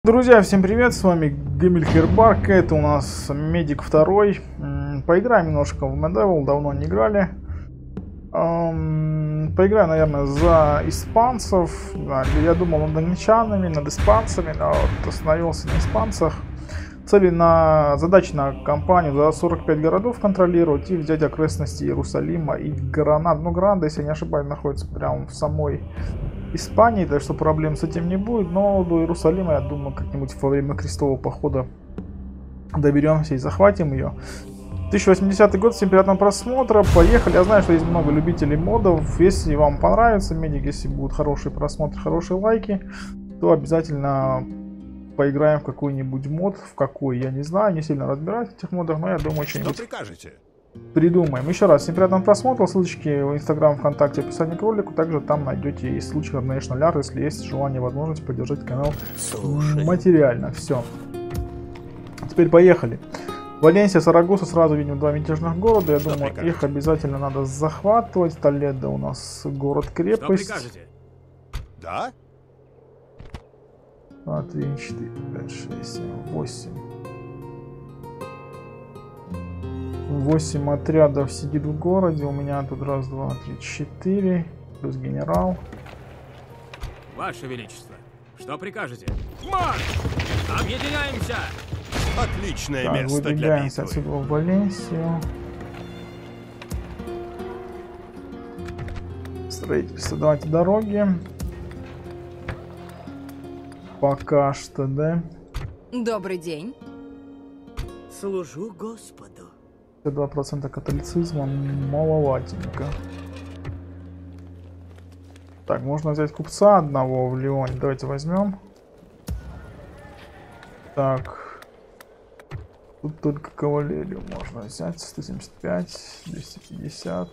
Друзья, всем привет, с вами Гамильхербарк, это у нас Медик 2. Поиграем немножко в Medieval, давно не играли. Поиграем, наверное, за испанцев. Да, я думал над англичанами, над испанцами, но вот остановился на испанцах. Задача на кампанию за 45 городов контролировать и взять окрестности Иерусалима и Гранад. Ну, Гранада, если я не ошибаюсь, находится прямо в самой Испании, так что проблем с этим не будет. Но до Иерусалима, я думаю, как-нибудь во время крестового похода доберемся и захватим ее. 1080 год, всем приятного просмотра, поехали. Я знаю, что есть много любителей модов. Если вам понравится Медик, если будут хорошие просмотры, хорошие лайки, то обязательно поиграем в какой-нибудь мод. В какой, я не знаю, не сильно разбираюсь в этих модах, но я думаю, что-нибудь придумаем. Еще раз, всем приятного просмотра. Ссылочки в Инстаграм, ВКонтакте, в описании к ролику. Также там найдете и ссылочку на National Art, если есть желание, возможность поддержать канал материально. Все. Теперь поехали. Валенсия, Сарагоса, сразу видим два мятежных города. Я думаю, их обязательно надо захватывать. Толедо у нас город-крепость. Да? 2, 3, 4, 5, 6, 7, 8. 8 отрядов сидит в городе. У меня тут раз, два, три, 4. Плюс генерал. Ваше Величество, что прикажете? Марш! Объединяемся! Отличное Так, место для выдвигаемся битвы. отсюда в Валенсию. Строительство. Давайте дороги. Пока что, да? Добрый день. Служу Господу. 2% католицизма маловатенько. Так, можно взять купца одного в Лионе. Давайте возьмем. Так. Тут только кавалерию можно взять. 175, 250.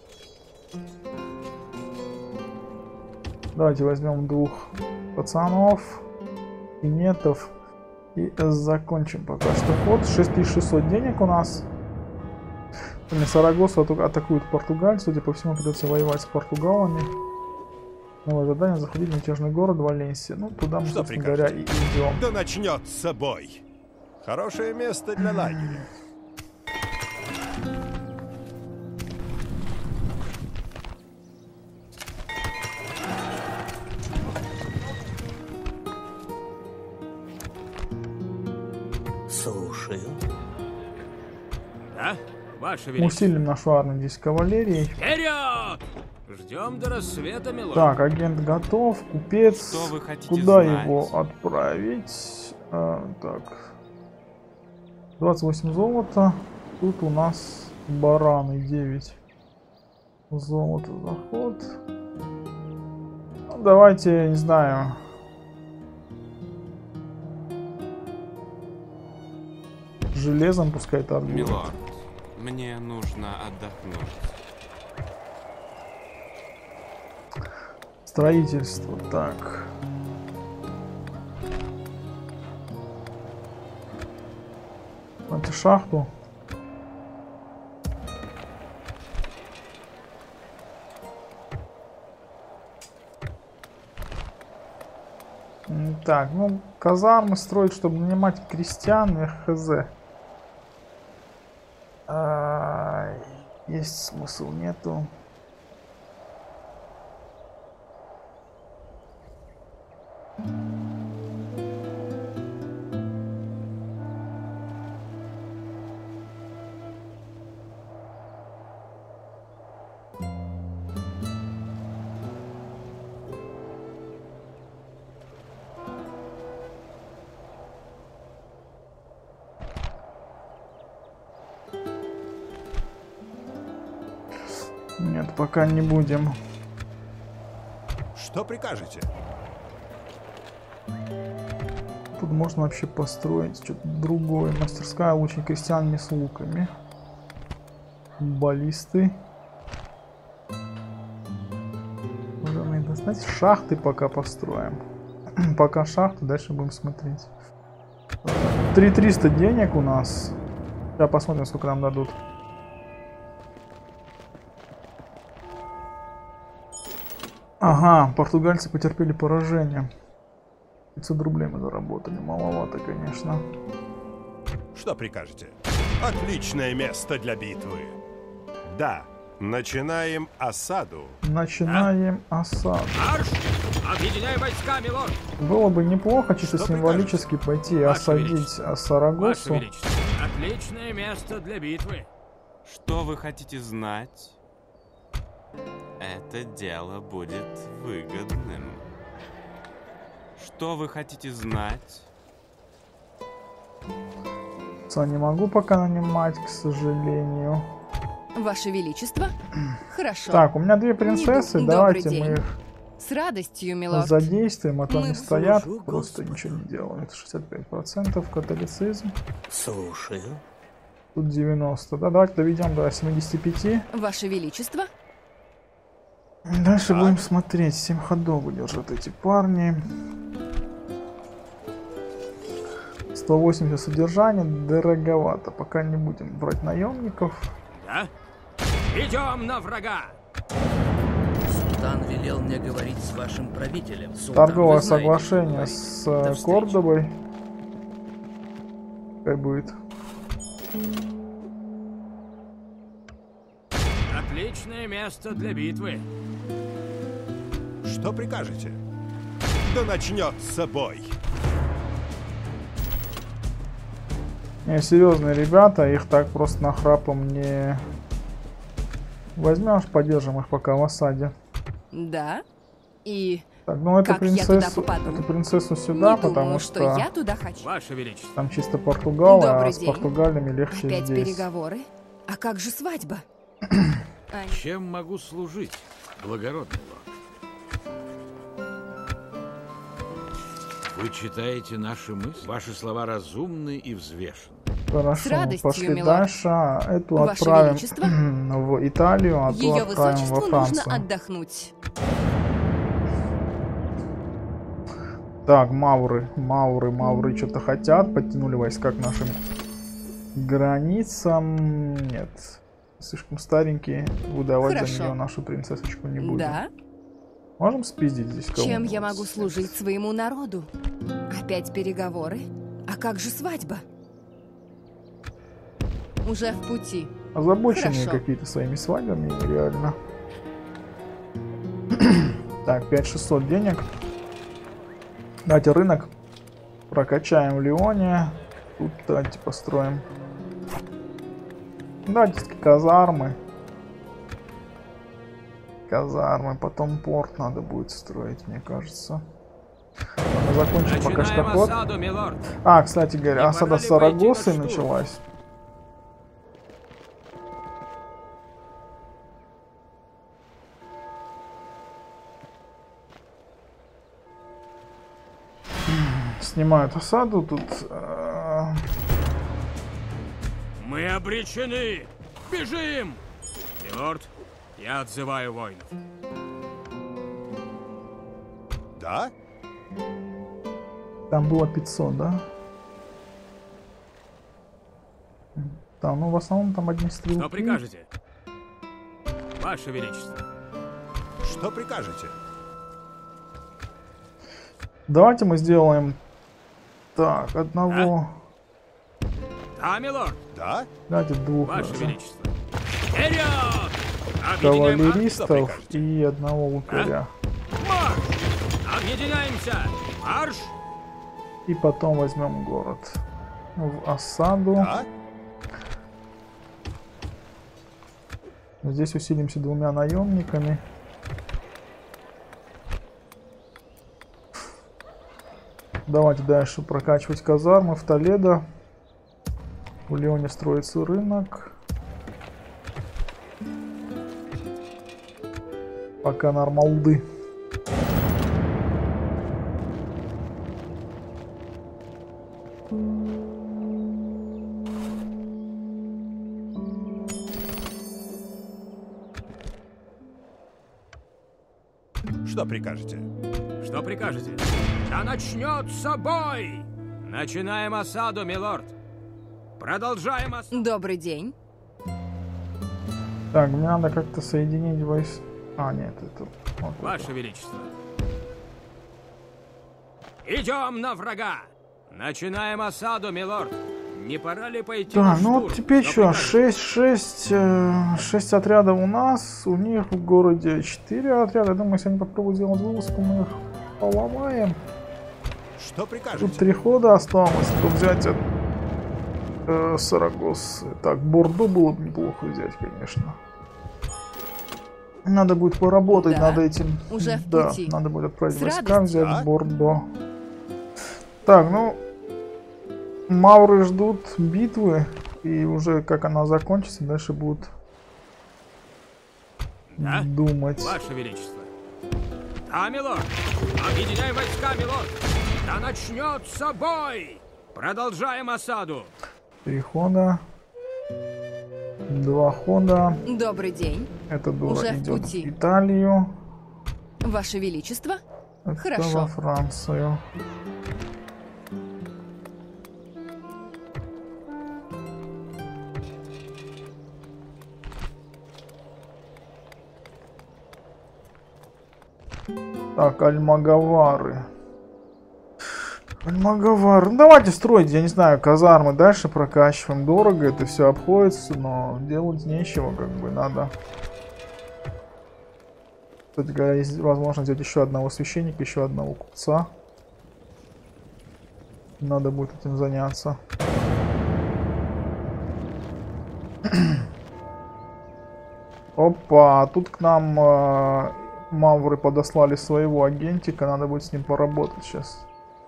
Давайте возьмем двух пацанов. Кинетов. И закончим пока что ход. 6600 денег у нас. Сарагосу атакуют Португаль. Судя по всему, придется воевать с португалами. Новое задание: заходить в мятежный город Валенсия. Ну, туда мы, Что собственно говоря, и идем. Да начнется бой. Хорошее место для лагеря. Слушаю. Да? Ваше Мы Величество. усилим нашу армию здесь кавалерией. Вперед! Ждем до рассвета, милорд. Так, агент готов. Купец. Что вы хотите Куда знать? его отправить? Так. 28 золота. Тут у нас бараны 9 золота заход. Ну, давайте, не знаю. Железом пускай торгует. Милорд, мне нужно отдохнуть. Строительство. Так. Давайте шахту. Так, ну, казармы строить, чтобы нанимать крестьян, и хз. Есть смысл, нету. Нет, пока не будем. Что прикажете? Тут можно вообще построить что-то другое. Мастерская лучник крестьянами с луками. Баллисты. Можно достать. Шахты пока построим. Пока шахты, дальше будем смотреть. 3300 денег у нас. Сейчас посмотрим, сколько нам дадут. Ага, португальцы потерпели поражение. 500 рублей мы заработали. Маловато, конечно. Что прикажете? Отличное место для битвы. Да, начинаем осаду. Начинаем осаду. Марш! Объединяй войска, милорд! Было бы неплохо чисто Что символически пойти и Ваше осадить Величество. Ваше Сарагосу. Величество, отличное место для битвы. Что вы хотите знать? Это дело будет выгодным. Что вы хотите знать? Не могу пока нанимать, к сожалению. Ваше Величество? Хорошо. Так, у меня две принцессы, Добрый давайте день. мы их С радостью, милорд. задействуем, а то Мы они стоят, служу просто Господу. ничего не делают. 65% католицизм, Слушаю. тут 90. Да, давайте доведем до 75. Ваше Величество? Дальше будем смотреть. 7 ходов удержат эти парни. 180 содержания, дороговато. Пока не будем брать наемников. Да? Идем на врага! Султан велел мне говорить с вашим правителем. Султан, Торговое вы знаете, соглашение что с говорить. До встречи. Кордобой. Как будет? Отличное место для битвы. Что прикажете? Да начнется бой. Не, серьезные ребята, их так просто нахрапом не возьмешь, поддержим их пока в осаде. Да. И Так, ну эту Как я туда принцессу, попаду? эту принцессу сюда, не потому думаю, что я туда хочу. Ваше Величество. там чисто португалы, Добрый а с день. португалями легче Опять здесь. переговоры? А как же свадьба? Ань, Чем могу служить, благородный лорд? Вы читаете наши мысли? Ваши слова разумны и взвешены. Хорошо, С радостью, пошли милорд. дальше. Эту Ваше отправим Величество? в Италию, а ту Ее отправим высочеству во нужно Францию. отдохнуть. Так, Мавры что-то хотят. Подтянули войска к нашим границам. Нет, слишком старенькие. Выдавать за Хорошо. нее нашу принцессочку не будем. Да? Можем спиздить здесь кого-нибудь? Чем я могу служить своему народу? Опять переговоры? А как же свадьба? Уже в пути. Озабоченные Хорошо. какие-то своими свадьбами, реально. Так, 5600 денег. Давайте рынок прокачаем в Лионе. Тут давайте построим. Давайте казармы. Казармы, потом порт надо будет строить, мне кажется. Ладно, закончим пока что Начинаем ход. осаду, милорд. А, кстати говоря, Не осада пора ли пойти Сарагосы на штурм? началась. Снимают осаду тут. Мы обречены! Бежим! Милорд, я отзываю воинов. Да? Там было 500, да? Там, ну в основном там одни стрелки. Что прикажете? Ваше Величество. Что прикажете? Давайте мы сделаем так, одного. Да, милорд. Да? Давайте двух Ваше даже. Величество. Вперед! Объединяем Кавалеристов прикажете? и одного лукаря. марш! Объединяемся! Марш! И потом возьмем город в осаду. Да? Здесь усилимся двумя наемниками. Давайте дальше прокачивать казармы в Толедо. В Лионе строится рынок. Пока нормалды. Что прикажете? Что прикажете? Да начнется бой! Начинаем осаду, милорд. Продолжаем осаду. Добрый день. Так, мне надо как-то соединить войс... А, нет, это... вот это. Ваше Величество. Идем на врага! Начинаем осаду, милорд! Не пора ли пойти Да, на ну штурм? вот теперь Что что, прикажете? 6 отрядов у нас, у них в городе 4 отряда. Я думаю, если они попробуют сделать вылазку, мы их поломаем. Что Тут прикажете? 3 хода осталось, то взять от Сарагосы. Так, Бордо было бы неплохо взять, конечно. Надо будет поработать Да, над этим. уже в Да, пути. надо будет отправить С войска, радостью. взять Так. Бордо. Так, ну, мавры ждут битвы, и уже как она закончится, дальше будут Да? думать. Ваше Величество. Да, милорд! Объединяем войска, милорд! Да начнется бой! Продолжаем осаду! 3 хода. 2 хода. Добрый день, Это дура Уже в идет пути. в Италию. Ваше Величество. Это Хорошо. во Францию. Так, Альмагавары. Альмагавар. Ну, давайте строить, я не знаю, казармы дальше прокачиваем. Дорого это все обходится, но делать нечего, как бы надо. Кстати говоря, есть возможность взять еще одного священника, еще одного купца. Надо будет этим заняться. Опа, тут к нам мавры подослали своего агентика, надо будет с ним поработать сейчас.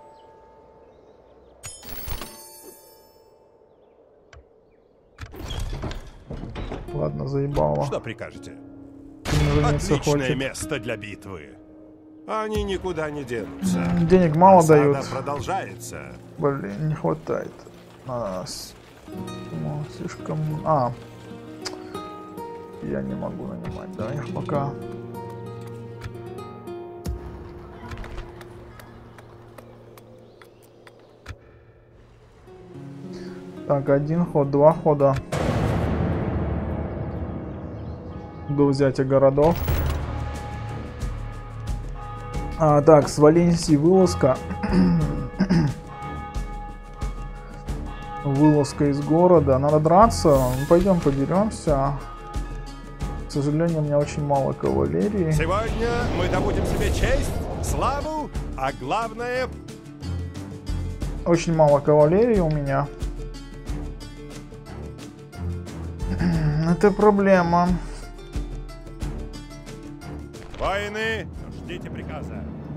Ладно, заебало. Что прикажете? Сильно жениться Отличное хочет. место для битвы. Они никуда не денутся. Денег мало Осада дают. продолжается. Блин, не хватает. Ну, слишком... А. Я не могу нанимать, да, их пока. Так, 1 ход, 2 хода. До взятия городов. Так, с Валенсии вылазка. Вылазка из города. Надо драться. Ну, пойдем подеремся. К сожалению, у меня очень мало кавалерии. Сегодня мы добудем себе честь, славу, а главное... Очень мало кавалерии у меня. Это проблема. Воины, ждите приказа.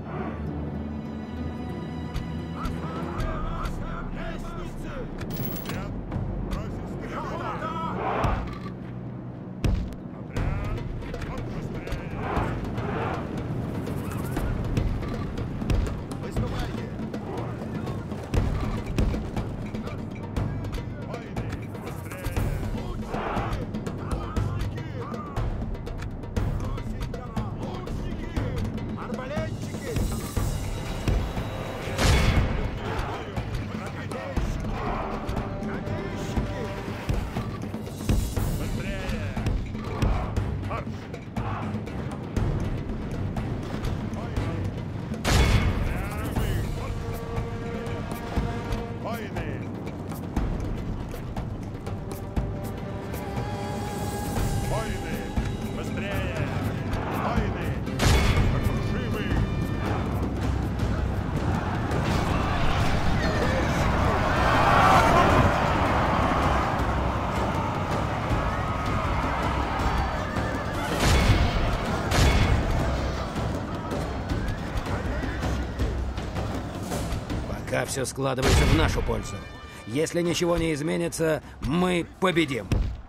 Пока все складывается в нашу пользу. Если ничего не изменится, мы победим.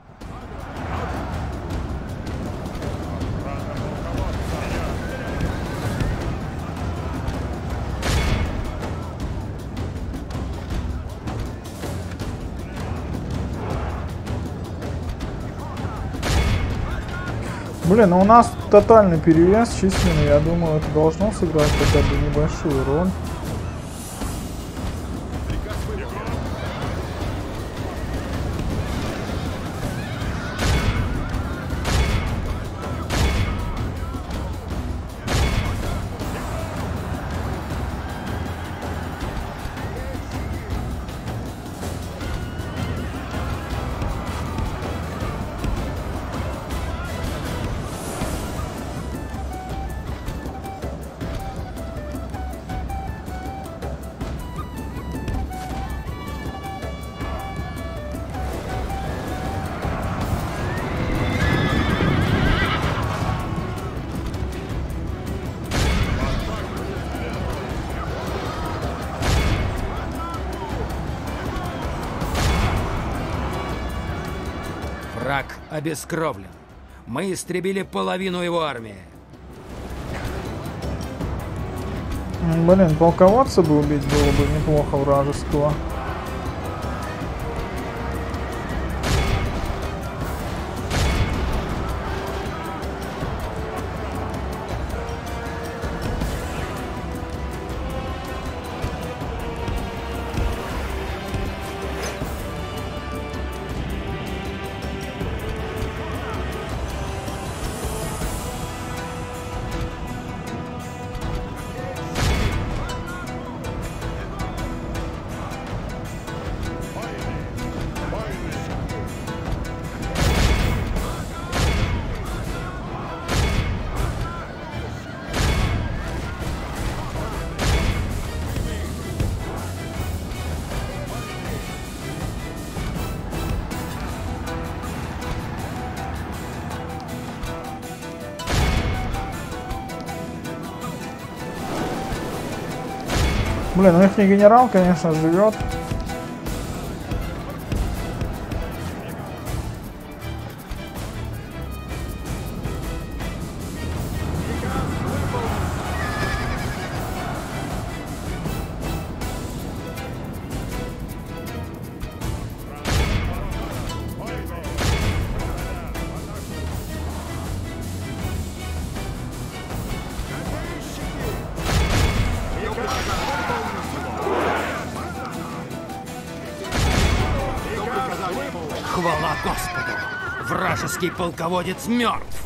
Блин, ну у нас тотальный перевес численный. Я думаю, это должно сыграть хотя бы небольшую роль. Враг обескровлен. Мы истребили половину его армии. Блин, полководца бы убить было бы неплохо вражеского. Блин, у них не генерал, конечно, живет. Хвала Господу! Вражеский полководец мертв!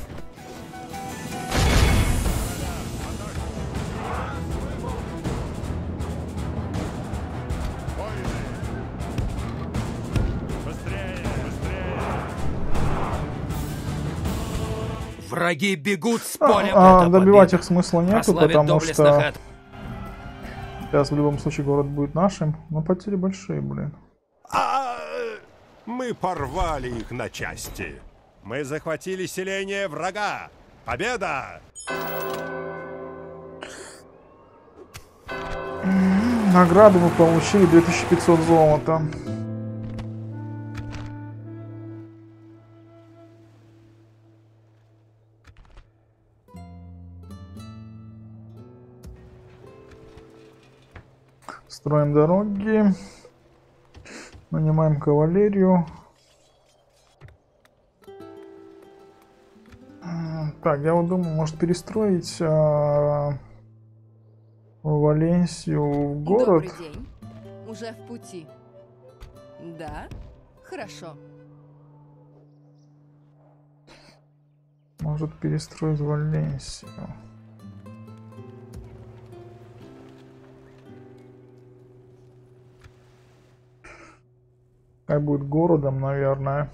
Враги бегут с поля. Добивать их смысла нету, потому что доблестных сейчас в любом случае город будет нашим, но потери большие, блин. Мы порвали их на части. Мы захватили селение врага. Победа! Награду мы получили 2500 золота. Строим дороги. Нанимаем кавалерию. Так, я вот думаю, может перестроить Валенсию в город. Добрый день. Уже в пути. Да? Хорошо. Может перестроить Валенсию. Как будет городом, наверное.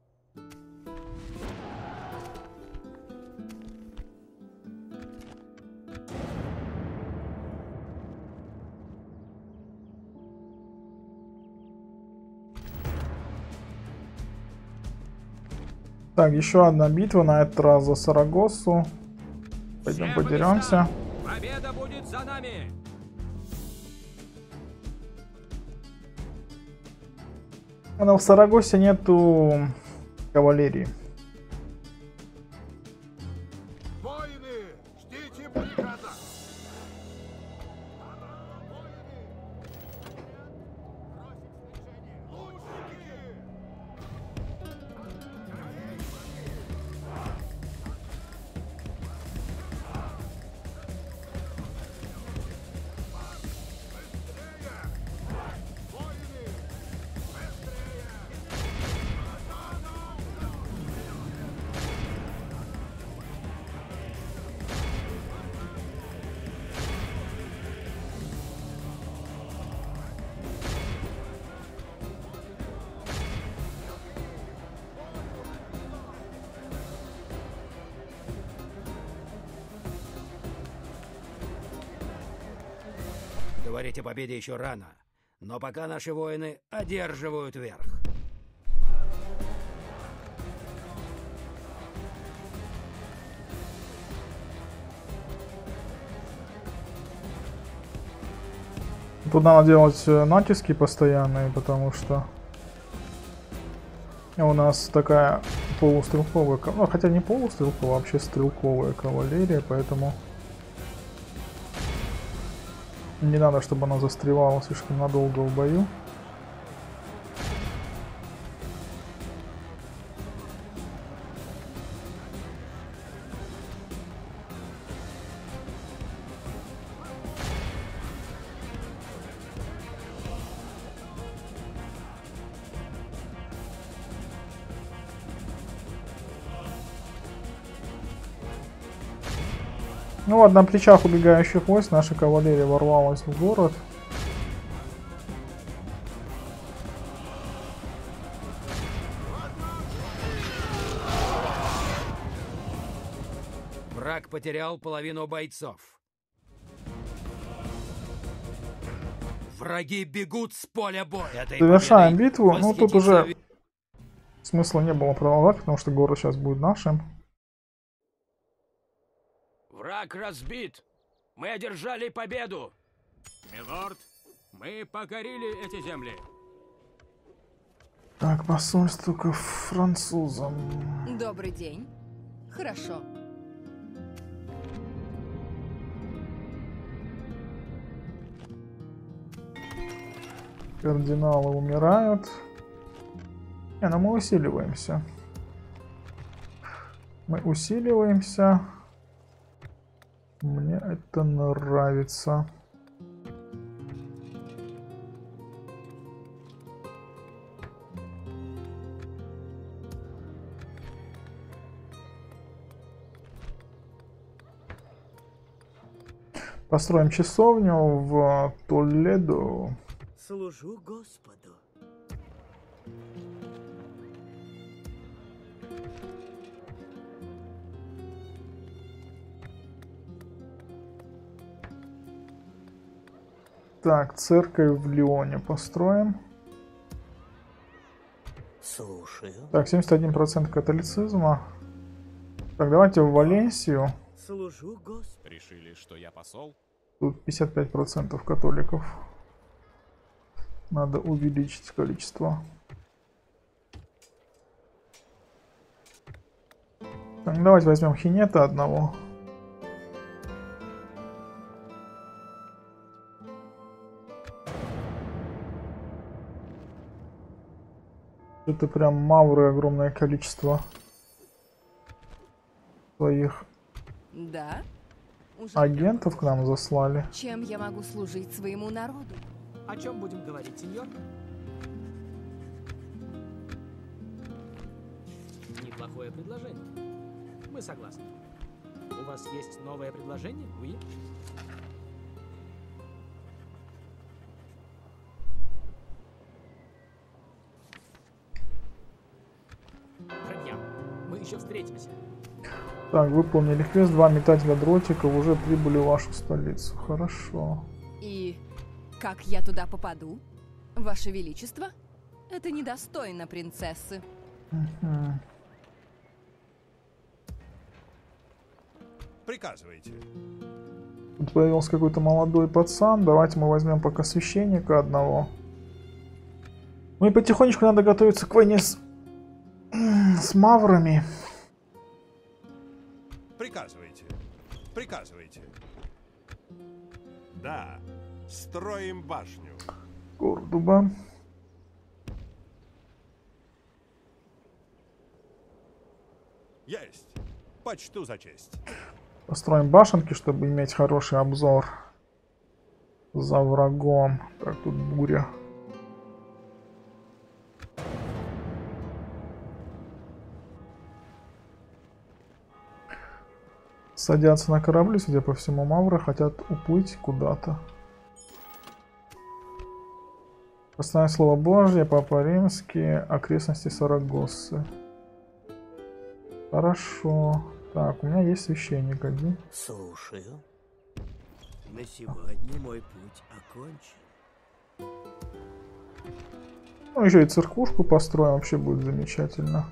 Так, еще одна битва, на этот раз за Сарагоссу. Пойдем подеремся. Победа будет за нами! Но в Сарагосе нету кавалерии. Воины, ждите приказа! Говорить о победе еще рано, но пока наши воины одерживают верх. Тут надо делать натиски постоянные, потому что У нас такая полустрелковая, ну, хотя не полустрелковая, а вообще стрелковая кавалерия, поэтому не надо, чтобы она застревала слишком надолго в бою. Ну вот, на плечах убегающих войск наша кавалерия ворвалась в город. Враг потерял половину бойцов. Враги бегут с поля боя. Завершаем битву. Ну тут уже смысла не было продолжать, потому что город сейчас будет нашим. Враг разбит. Мы одержали победу. Милорд, мы покорили эти земли. Так, посольство к французам. Добрый день. Хорошо. Кардиналы умирают. Не, ну мы усиливаемся. Мы усиливаемся. Мне это нравится. Построим часовню в Толедо. Служу Господу. Так, церковь в Лионе построим. Слушаю. Так, 71% католицизма. Так, давайте в Валенсию. Служу Господу. Решили, что я посол? Тут 55% католиков. Надо увеличить количество. Так, давайте возьмем Хинета одного. Это прям мавры огромное количество своих Да? Уже агентов к нам заслали. чем я могу служить своему народу? О чем будем говорить, сеньор? Неплохое предложение. Мы согласны. У вас есть новое предложение, Уи? Друзья, мы еще встретимся. Так, выполнили квест. 2 метателя дротиков уже прибыли в вашу столицу. Хорошо. И как я туда попаду? Ваше Величество? Это недостойно принцессы. Приказывайте. Тут появился какой-то молодой пацан. Давайте мы возьмем пока священника одного. Ну и потихонечку надо готовиться к войне с маврами. Приказывайте. Приказывайте. Да, строим башню. Кордуба. Есть. Почту за честь. Построим башенки, чтобы иметь хороший обзор за врагом. Так, тут буря. Садятся на корабли, судя по всему, мавры хотят уплыть куда-то. Последнее слово Божье, Папа Римский, окрестности Сарагоссы. Хорошо. Так, у меня есть священник один. Слушаю. На сегодня мой путь окончен. Ну, еще и церквушку построим, вообще будет замечательно.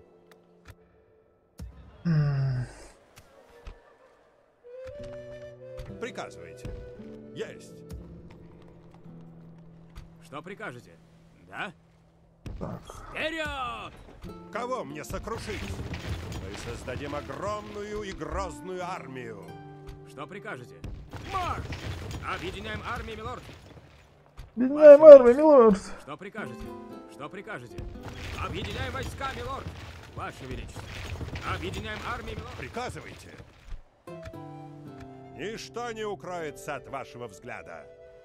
Приказывайте. Есть. Что прикажете? Да? Так. Вперед! Кого мне сокрушить? Мы создадим огромную и грозную армию. Что прикажете? Марш! Объединяем армии, милорд! Объединяем армию, милорд! Что прикажете? Что прикажете? Объединяем войска, милорд! Ваше Величество! Объединяем армии, милорд! Приказывайте. Ничто не укроется от вашего взгляда.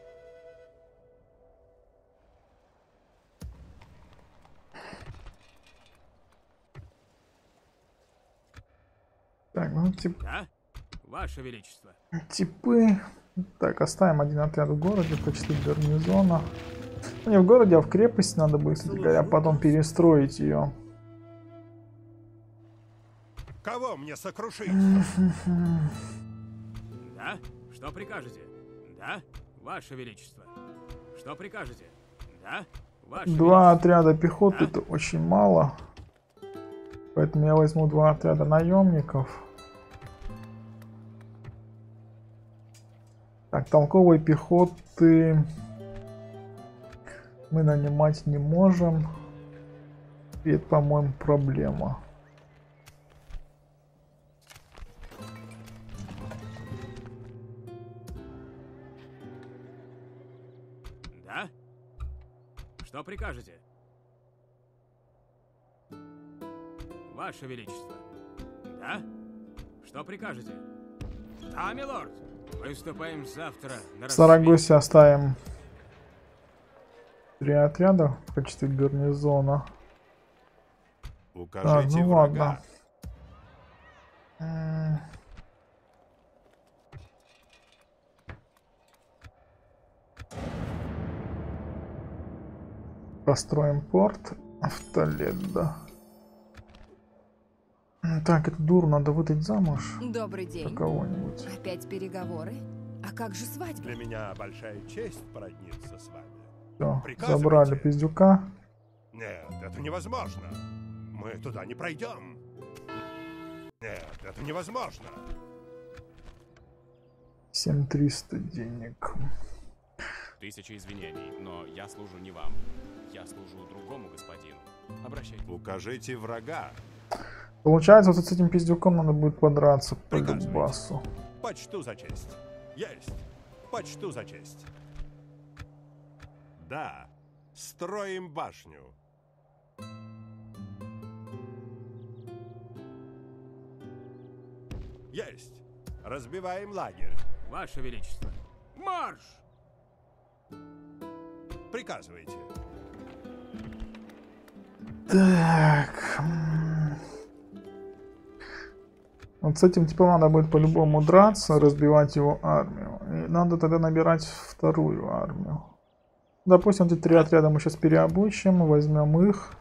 Так, ну Да? Ваше Величество! типы. Так, оставим один отряд в городе в качестве гарнизона. Ну, не в городе, а в крепости надо будет, кстати говоря, потом перестроить ее. Кого мне сокрушить? Да? Что прикажете? Да? Ваше Величество! Что прикажете? Да? Ваше Два Величество! отряда пехоты Да? это очень мало. Поэтому я возьму 2 отряда наемников. Так, толковой пехоты мы нанимать не можем. И это, по-моему, проблема. Да? Что прикажете? Ваше Величество! Да? Что прикажете? Да, милорд! Выступаем завтра на В Сарагосе оставим 3 отряда в качестве гарнизона. Укажите ну врага. ладно. Построим порт в Толедо. Так, эту дуру надо выдать замуж Добрый за день. кого-нибудь. Опять переговоры? А как же свадьба? Для меня большая честь породниться с вами. Все, Приказывайте. забрали пиздюка. Нет, это невозможно. Мы туда не пройдем. Нет, это невозможно. 7300 денег. 1000 извинений, но я служу не вам. Я служу другому господину. Обращайтесь. Укажите врага. Получается, вот с этим пиздюком надо будет подраться по Приказывайте. Донбассу. Почту за честь. Есть. Почту за честь. Да. Строим башню. Есть. Разбиваем лагерь. Ваше Величество! Марш! Приказывайте. Так. Вот с этим типом надо будет по-любому драться, разбивать его армию. И надо тогда набирать вторую армию. Допустим, эти 3 отряда мы сейчас переобучим, возьмем их.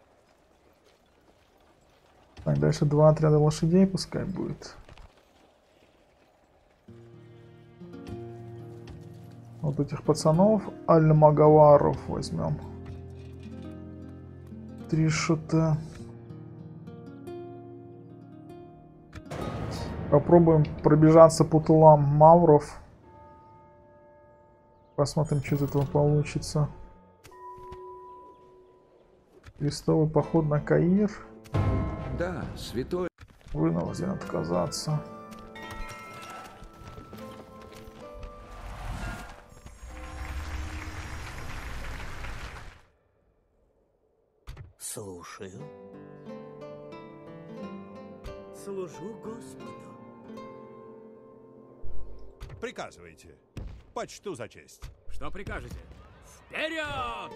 Так, дальше 2 отряда лошадей пускай будет. Вот этих пацанов, аль-магаваров возьмем. 3 шута. Попробуем пробежаться по тылам мавров. Посмотрим, что из этого получится. Крестовый поход на Каир. Да, святой. Вынужден отказаться. Слушаю. Служу Господу. Приказывайте. Почту за честь. Что прикажете? Вперед!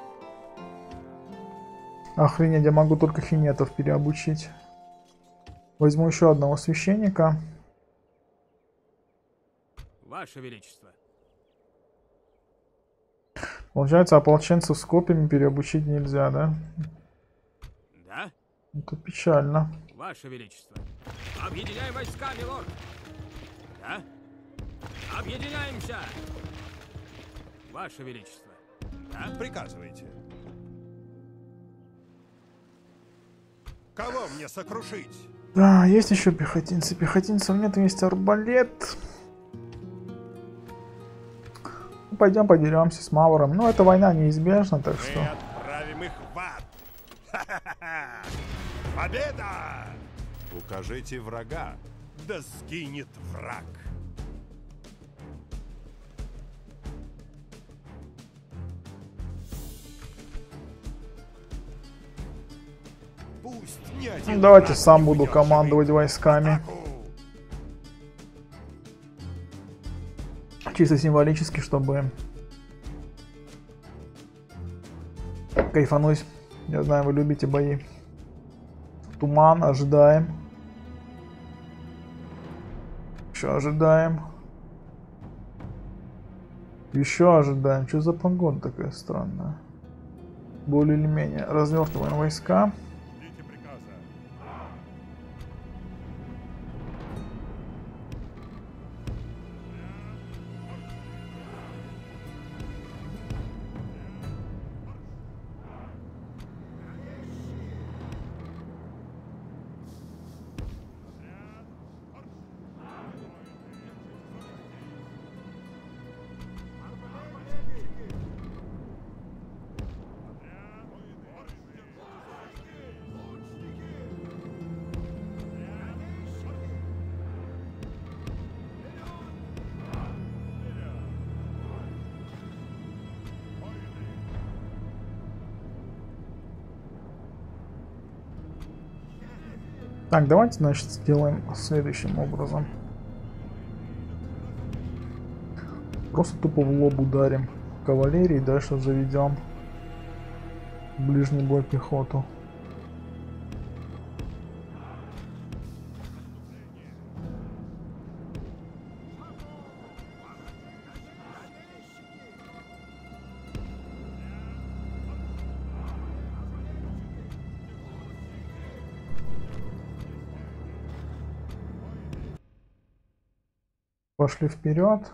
Охренеть, я могу только хинетов переобучить. Возьму еще одного священника. Ваше Величество! Получается, ополченцев с копьями переобучить нельзя, да? Да? Это печально. Ваше Величество! Объединяем войска, милорд! Да? Объединяемся! Ваше Величество! Да? Приказывайте. Кого мне сокрушить? Да, есть еще пехотинцы. Пехотинцев нет, есть арбалет. Пойдем подеремся с Мавром. Ну, эта война неизбежна, так Мы что... отправим их в ад. Победа! Укажите врага, да сгинет враг. Пусть ни один Давайте враг сам не буду уйдет командовать живым. войсками. Атаку! Чисто символически, чтобы кайфануть. Я знаю, вы любите бои. Туман, ожидаем. Еще ожидаем. Еще ожидаем. Что за погода такая странная? Более или менее. Развертываем войска. Ждите приказа. Так, давайте, значит, сделаем следующим образом. Просто тупо в лоб ударим кавалерии, дальше заведем ближний бой пехоту. Пошли вперед.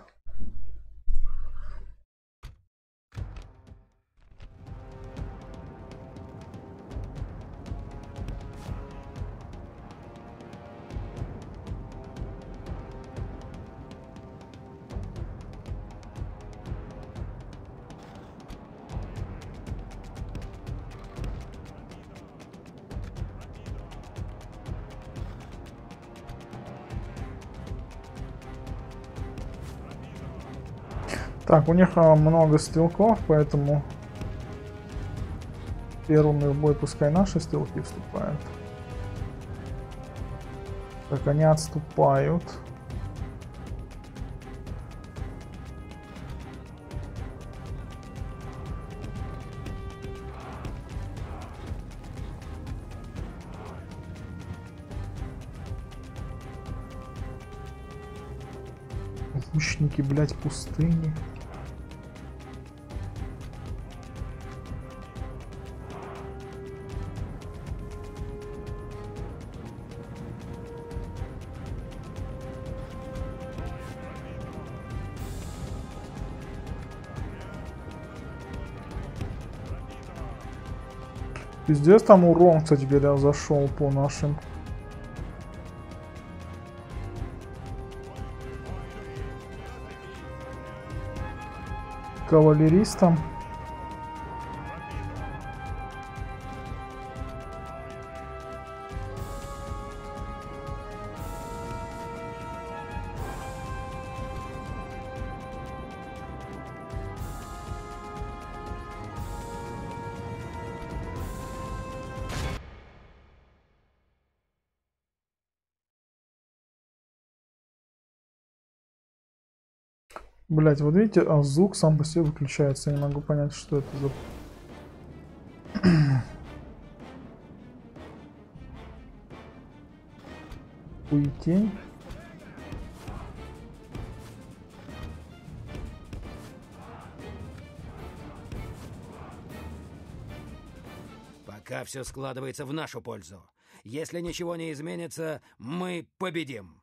Так, у них много стрелков, поэтому первыми в бой пускай наши стрелки вступают. Так, они отступают. Лучники, блять, пустыни. Пиздец, там урон, кстати говоря, зашел по нашим кавалеристам. Блять, вот видите, звук сам по себе выключается. Я не могу понять, что это за... Хуетень. Пока все складывается в нашу пользу. Если ничего не изменится, мы победим.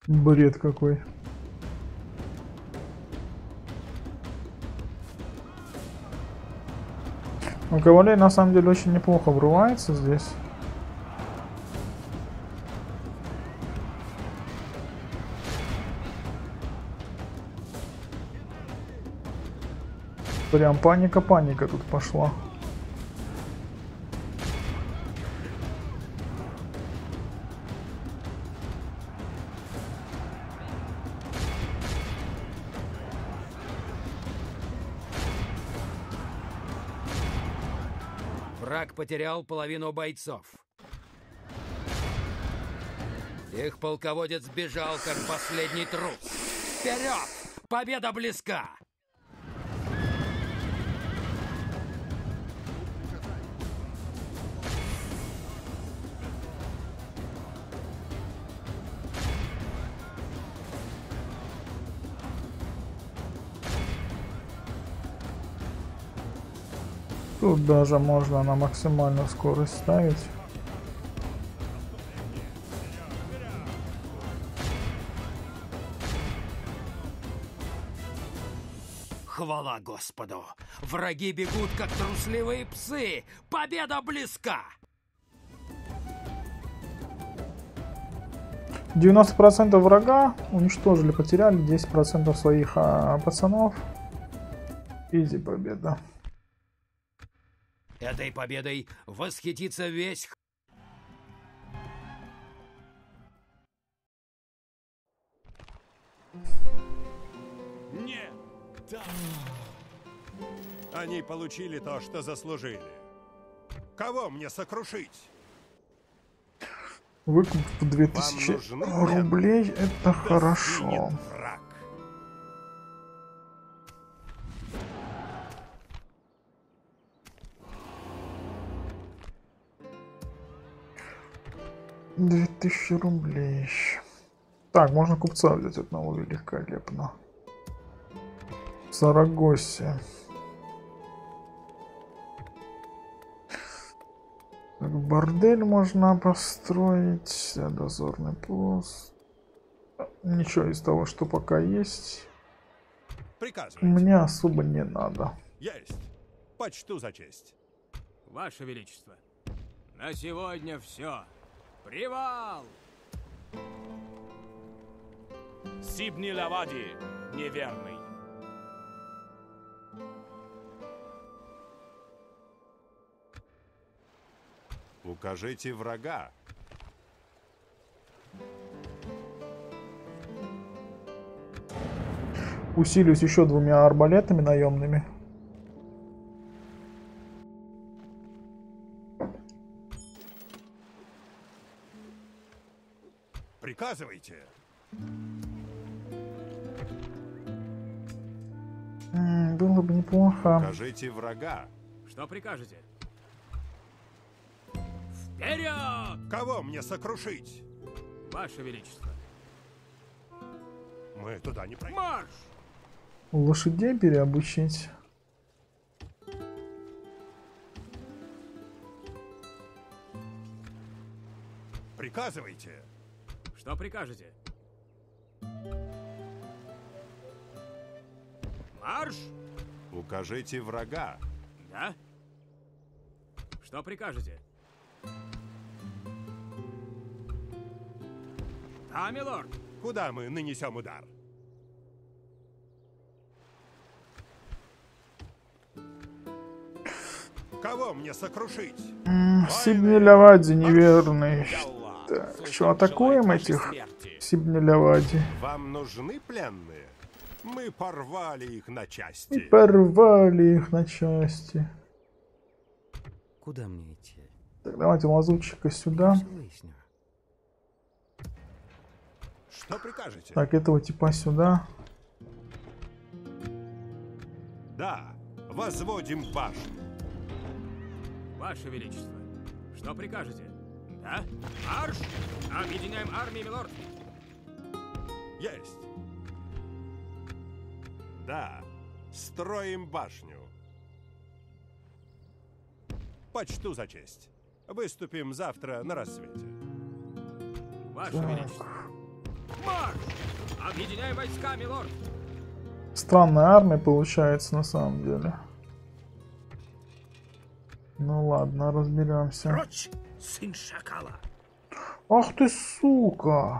Бред какой. Ну, кавалерия на самом деле очень неплохо врывается здесь. Прям паника тут пошла. Враг потерял половину бойцов. Их полководец сбежал, как последний трус. Вперед! Победа близка! Тут даже можно на максимальную скорость ставить. Хвала Господу! Враги бегут, как трусливые псы! Победа близка! 90% врага уничтожили, потеряли 10% своих пацанов. Изи победа. Этой победой восхитится весь... Нет! Да. Они получили то, что заслужили. Кого мне сокрушить? Выкуп в 2000 рублей, это хорошо. Враг. $2000. Так, можно купца взять одного великолепно. В Сарагосе. Так, бордель можно построить. Дозорный пост. Ничего из того, что пока есть, мне особо не надо. Есть. Почту за честь. Ваше Величество, на сегодня все. Привал! Сибни Лавади, неверный. Укажите врага. Усилюсь еще 2 арбалетами наемными. Приказывайте. Было бы неплохо. Укажите врага. Что прикажете? Вперед! Кого мне сокрушить? Ваше Величество. Мы туда не пройдем. Марш! Лошадей переобучить. Приказывайте. Что прикажете? Марш! Укажите врага. Да? Что прикажете? Да, милорд. Куда мы нанесем удар? Кого мне сокрушить? Сибни Лавади неверный. Так, что, атакуем этих Сибни Лавади? Вам нужны пленные? Мы порвали их на части. Порвали их на части. Куда мне идти? Так, давайте лазутчика сюда. Всё выясню. Что прикажете? Так, этого типа сюда. Да, возводим башню. Ваше Величество. Что прикажете? Да? Марш! Объединяем армии, милорд. Есть. Да, строим башню. Почту за честь. Выступим завтра на рассвете. Ваше Величество. Марш! Объединяй войска, милорд! Странная армия получается на самом деле. Ну ладно, разберемся. Прочь, сын шакала! Ах ты сука!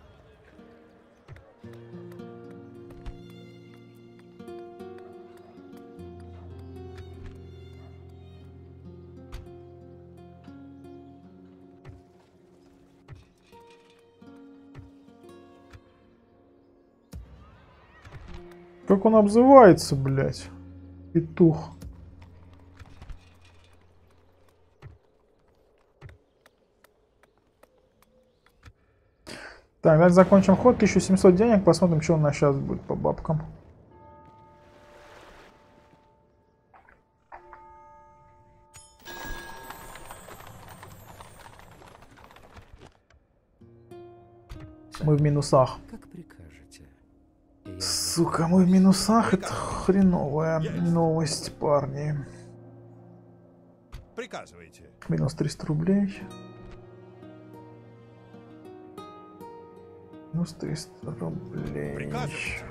Как он обзывается, блядь? Петух. Так, давайте закончим ход. 1700 денег. Посмотрим, что у нас сейчас будет по бабкам. Мы в минусах. Как прикажете. Сука, мы в минусах. Это хреновая новость, парни. Приказывайте. Минус 300 рублей. Минус 300 рублей. Приказывайте.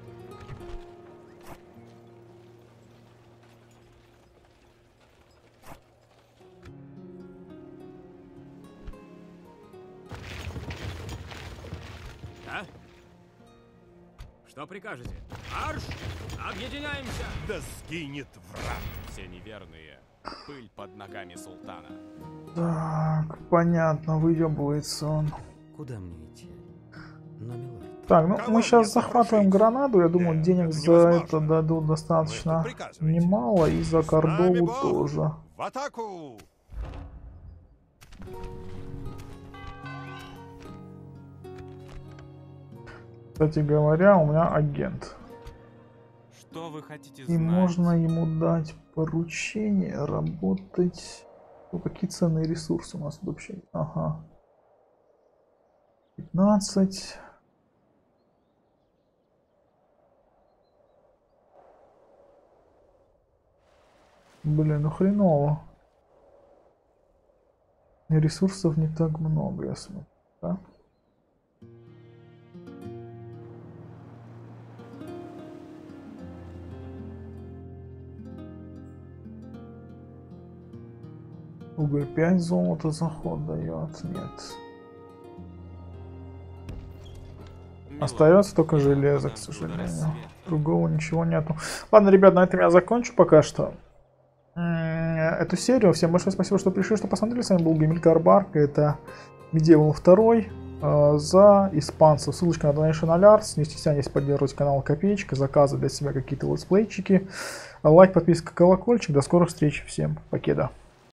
Да? Что прикажете? Марш! Объединяемся! Да сгинет враг. Все неверные. Пыль под ногами султана. Так, понятно, выебывается он. Куда мне идти? Но, милорд, Так, ну Кого мы сейчас мне захватываем попросить? гранаду. Я думаю, Нет, денег это за невозможно. это дадут достаточно Вы что приказываете? немало. И за С нами Кордову Бог. тоже. В атаку! Кстати говоря, у меня агент. Что вы хотите И знать? можно ему дать поручение работать. Ну, какие ценные ресурсы у нас тут вообще? Ага. 15. Блин, ну хреново. Ресурсов не так много, я смотрю, да? Уголь 5 золота заход дает, нет. Милорд, Остается только железо, к сожалению. Другого ничего нету. Ладно, ребят, на этом я закончу пока что эту серию. Всем большое спасибо, что пришли, что посмотрели. С вами был Гамилькар Барк. Это Medieval 2 за испанцев. Ссылочка на Donation Alerts. Не стесняйтесь поддерживать канал копеечка, заказывать для себя какие-то летсплейчики. Лайк, подписка, колокольчик. До скорых встреч. Всем покеда.